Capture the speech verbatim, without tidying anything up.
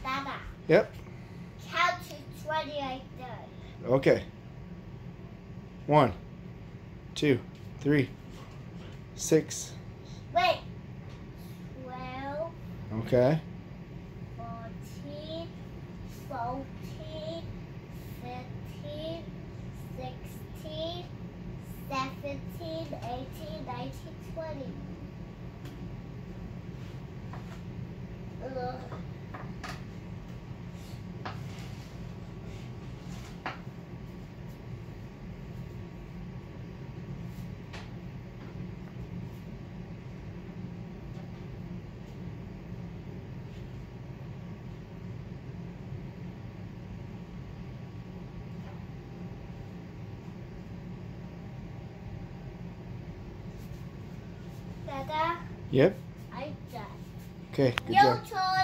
Dada. Yep. Count to twenty like that. Okay. One, two, three, six. Wait. Twelve. Okay. Fourteen. Fourteen. Fifteen. Sixteen. Seventeen. Eighteen. Nineteen. Twenty. Ugh. Dada, Yep. I'm done. Okay, good Your job. turn.